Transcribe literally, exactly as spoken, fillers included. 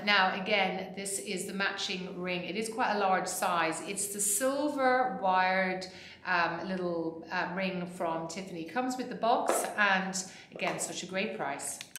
Now again, this is the matching ring. It is quite a large size. It's the silver wired um, little uh, ring from Tiffany. Comes with the box, and again, such a great price.